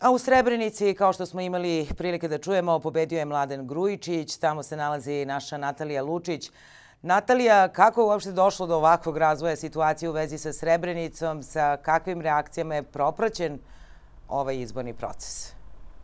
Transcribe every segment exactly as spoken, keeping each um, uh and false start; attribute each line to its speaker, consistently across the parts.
Speaker 1: A u Srebrenici, kao što smo imali prilike da čujemo, pobedio je Mladen Grujičić. Tamo se nalazi naša Natalija Lučić. Natalija, kako je uopšte došlo do ovakvog razvoja situacije u vezi sa Srebrenicom? Sa kakvim reakcijama je propraćen ovaj izborni proces?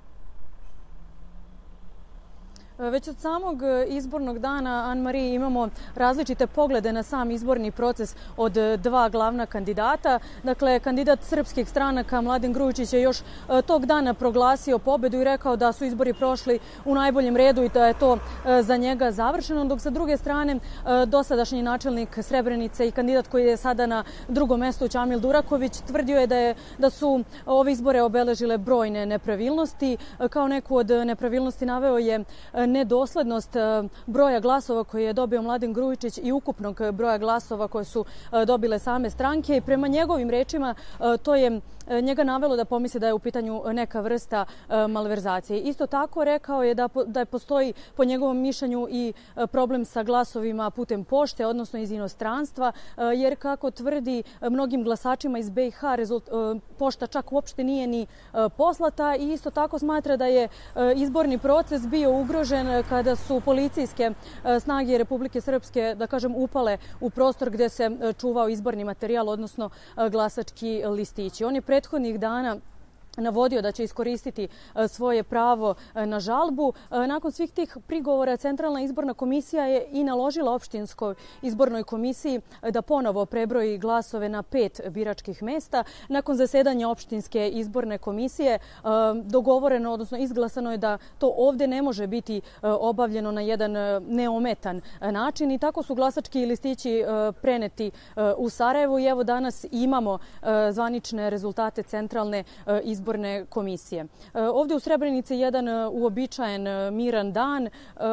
Speaker 2: Već od samog izbornog dana, Anne-Marie, imamo različite poglede na sam izborni proces od dva glavna kandidata. Dakle, kandidat srpskih stranaka Mladen Grujičić je još tog dana proglasio pobedu i rekao da su izbori prošli u najboljem redu i da je to za njega završeno, dok sa druge strane dosadašnji načelnik Srebrenice i kandidat koji je sada na drugom mestu, Ćamil Duraković, tvrdio je da, je da su ove izbore obeležile brojne nepravilnosti. Kao neku od nepravilnosti naveo je nedoslednost broja glasova koje je dobio Mladen Grujičić i ukupnog broja glasova koje su dobile same stranke. I prema njegovim rečima to je njega navelo da pomisli da je u pitanju neka vrsta malverzacije. Isto tako rekao je da, da postoji po njegovom mišljenju i problem sa glasovima putem pošte, odnosno iz inostranstva, jer kako tvrdi mnogim glasačima iz B i H rezult, pošta čak uopšte nije ni poslata i isto tako smatra da je izborni proces bio ugrožen kada su policijske snage Republike Srpske, da kažem, upale u prostor gdje se čuvao izborni materijal, odnosno glasački listići. On je prethodnih dana navodio da će iskoristiti svoje pravo na žalbu. Nakon svih tih prigovora Centralna izborna komisija je i naložila opštinskoj izbornoj komisiji da ponovo prebroji glasove na pet biračkih mesta. Nakon zasedanja opštinske izborne komisije dogovoreno, odnosno izglasano je da to ovdje ne može biti obavljeno na jedan neometan način i tako su glasački listići preneti u Sarajevo i evo danas imamo zvanične rezultate Centralne izborne izborne komisije. Ovdje u Srebrenici je jedan uobičajen miran dan.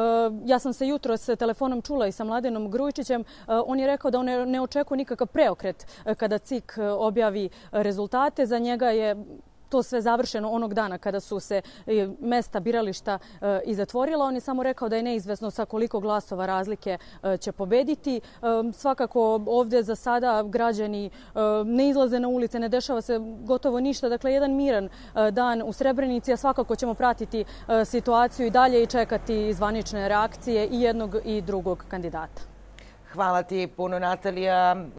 Speaker 2: Ja sam se jutros s telefonom čula i sa Mladenom Grujičićem. On je rekao da on ne očekuje nikakav preokret kada C I K objavi rezultate. Za njega je to sve završeno onog dana kada su se mesta birališta i zatvorila. On je samo rekao da je neizvesno sa koliko glasova razlike će pobediti. Svakako ovdje za sada građani ne izlaze na ulice, ne dešava se gotovo ništa. Dakle, jedan miran dan u Srebrenici, a svakako ćemo pratiti situaciju i dalje i čekati zvanične reakcije i jednog i drugog kandidata.
Speaker 1: Hvala ti puno, Natalija.